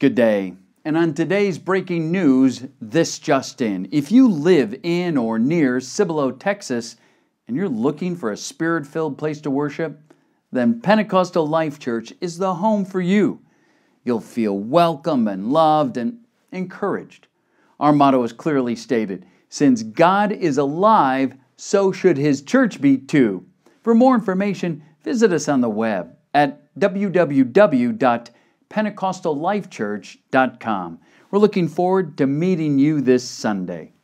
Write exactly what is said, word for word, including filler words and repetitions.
Good day. And on today's breaking news, this just in. If you live in or near Cibolo, Texas, and you're looking for a spirit-filled place to worship, then Pentecostal Life Church is the home for you. You'll feel welcome and loved and encouraged. Our motto is clearly stated, since God is alive, so should His church be too. For more information, visit us on the web at w w w dot pentecostal life church dot com. We're looking forward to meeting you this Sunday.